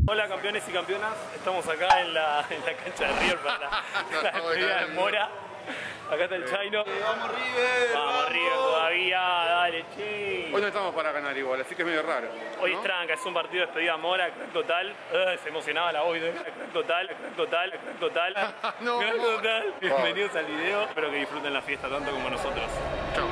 Hola campeones y campeonas, estamos acá en la cancha de River para la despedida de Mora. Acá está el Chaino. ¡Vamos River! Vamos River todavía, dale che. Hoy no estamos para ganar igual, así que es medio raro. Hoy es tranca, es un partido de despedida a Mora, crack total. Se emocionaba la voz de crack total, crack total, crack total. No, crack total. Bienvenidos al video, espero que disfruten la fiesta tanto como nosotros. Chau.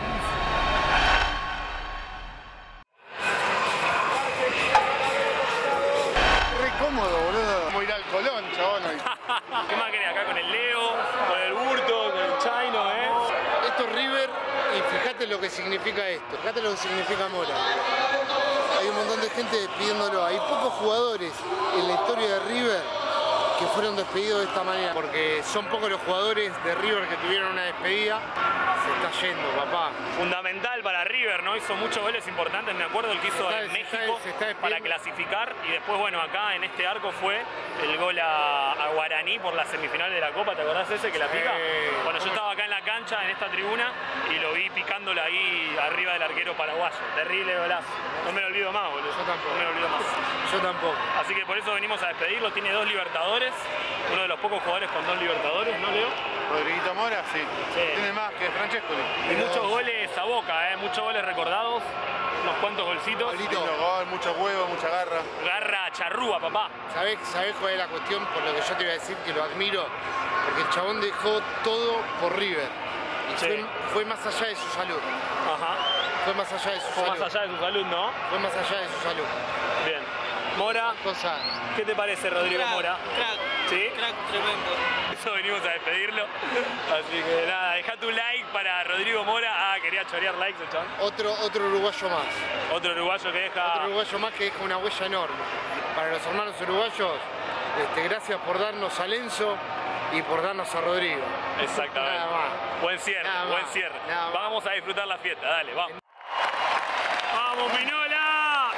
Re cómodo, boludo. Como ir al Colón, chabón. ¿Qué más querés acá con el Leo, con el Burto, con el Chaino, Esto es River y fíjate lo que significa esto, fíjate lo que significa Mora. Hay un montón de gente despidiéndolo, hay pocos jugadores en la historia de River que fueron despedidos de esta manera, porque son pocos los jugadores de River que tuvieron una despedida. Se está yendo, papá. Fundamental para River, ¿no? Hizo muchos goles importantes, me acuerdo el que hizo en México para clasificar y después, bueno, acá en este arco fue el gol a Guaraní por la semifinal de la Copa, ¿te acordás ese que la pica? Bueno, yo estaba acá en la cancha, en esta tribuna, y lo vi picándola ahí arriba del arquero paraguayo. Terrible golazo. No me lo olvido más, boludo. Yo tampoco. No me lo olvido más. Yo tampoco. Así que por eso venimos a despedirlo. Tiene 2 Libertadores, uno de los pocos jugadores con 2 Libertadores, ¿no, Leo? Rodriguito Mora, sí. Sí. Tiene más que Francescoli. Y muchos goles a Boca, muchos goles recordados, unos cuantos golcitos. Lindo gol, mucho huevo, mucha garra. Garra charrúa, papá. ¿Sabés cuál es la cuestión? Por lo que yo te iba a decir, que lo admiro, porque el chabón dejó todo por River. Y Sí. fue más allá de su salud. Ajá. Fue más allá de su Fue salud. más allá de su salud, ¿no? Fue más allá de su salud. Bien. Mora, Cosa. ¿qué te parece, Rodrigo Crack, Mora? crack, ¿Sí? crack tremendo. Eso venimos a despedirlo. Así que nada, deja tu like para Rodrigo Mora. Quería chorear likes el chabón. Otro uruguayo más. Otro uruguayo que deja. Otro uruguayo más que deja una huella enorme. Para los hermanos uruguayos, gracias por darnos a Lenzo y por darnos a Rodrigo. Exactamente. Nada más. Buen cierre, Nada buen más. cierre. Nada más. Vamos a disfrutar la fiesta, dale, vamos. ¡Vamos, Pinola!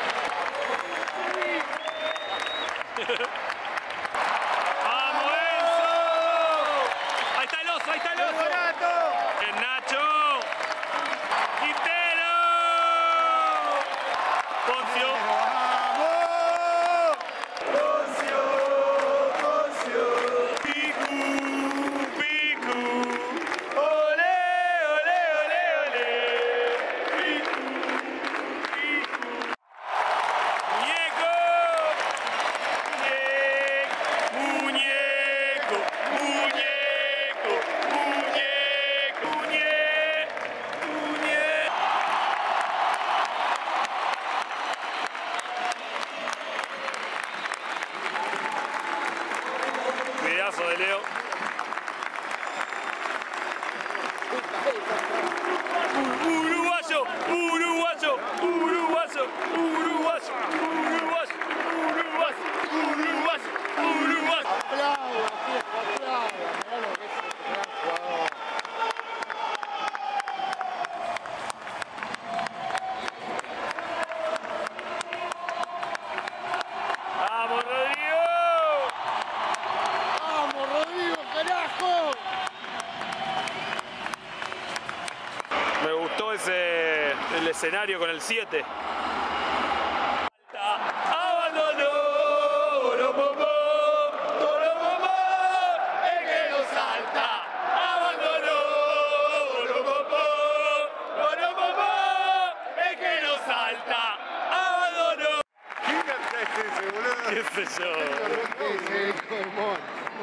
¡Vamos, Enzo! ¡Ahí está el oso, ahí está el oso! ¡El Nacho! ¡Quintero! ¡Poncio! Videazo de Leo. Uruguayo, uruguayo, uruguayo, uruguayo, uruguayo, uruguayo, uruguayo, uruguayo. Aplauda, viejo, aplauda. Mirá lo que es este gran jugador. ¡Vamos, Rodrigo! ¡Vamos, Rodrigo, carajo! Me gustó el escenario con el 7. Abandonó, el que no salta. Abandonó, el que no salta. Abandonó. ¿Quién es ese, boludo? ¿Qué sé yo? Ese hijo de Mon.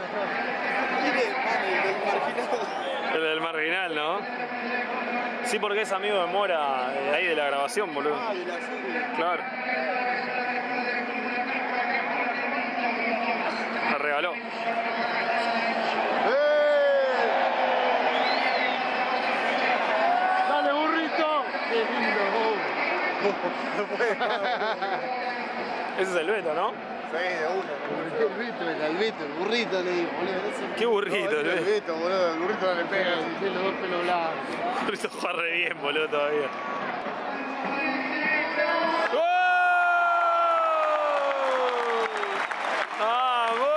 El del marginal, ¿no? Sí, porque es amigo de Mora, ahí de la grabación, boludo. Claro. La regaló. ¡Dale, burrito! ¡Qué lindo gol! Ese es el Beto, ¿no? Sí, de una. El burrito le digo, boludo. Qué burrito, El ¿no? Beto, boludo, el burrito no le pega. Tiene los dos pelos blancos. Por eso juega re bien, boludo, todavía. ¡Gol! ¡Vamos!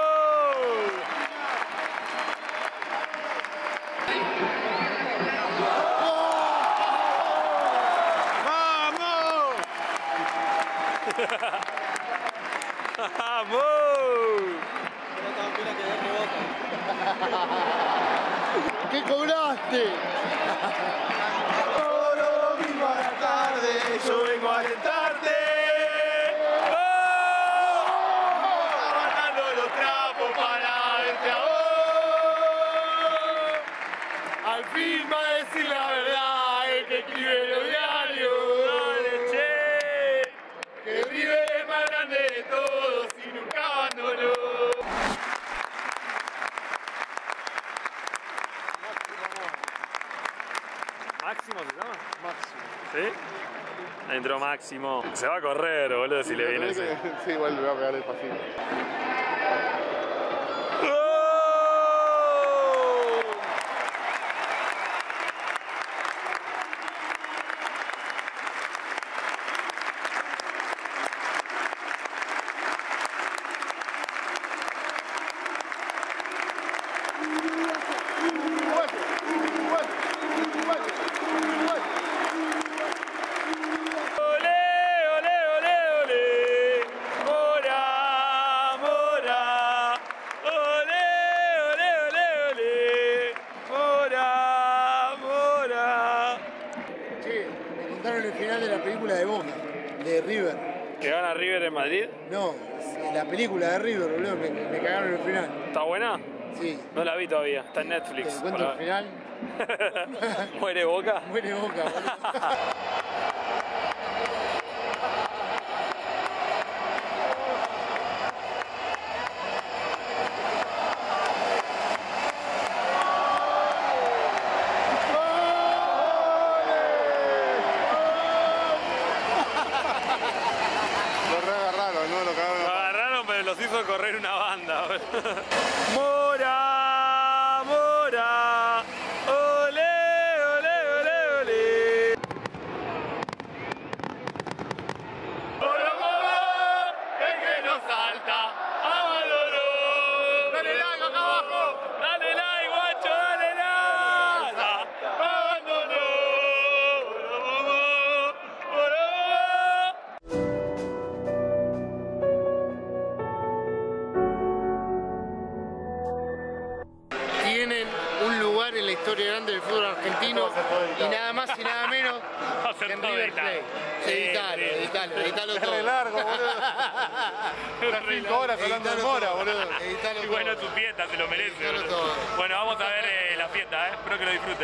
¡Vamos! ¡Vamos! ¿Qué cobraste? Todo domingo a la tarde, yo vengo a alentarte. Aguantando los trapos para verte a vos. Al fin va a decir la verdad el que escribe los diarios. Dale, che. Que River es más grande de todos y nunca abandonó. ¿Máximo se llama? Máximo. ¿Sí? Entró Máximo. Se va a correr, boludo, si le viene ese. Sí, igual le voy a pegar el pasito. El final de la película de Boca, de River. ¿Que gana River en Madrid? No, la película de River, boludo, me cagaron el final. ¿Está buena? Sí. No la vi todavía, está en ¿Te Netflix. encuentro el final? ¿Muere Boca? Muere Boca, boludo. Lo agarraron, pero los hizo correr una banda. Mora, Mora, ole, ole, ole, ole. Mora, Mora, el que no salta, abandonó. Dale like acá abajo, dale like, guacho, dale like. Abandonó. Tienen un lugar en la historia grande del fútbol argentino y nada más y nada menos que en River Plate. Editalo todo. Es re largo, boludo. Unas 5 horas hablando de Mora, boludo. Y bueno, tu fiesta se lo merece. Editalo todo. Bueno, vamos a ver la fiesta, espero que lo disfruten.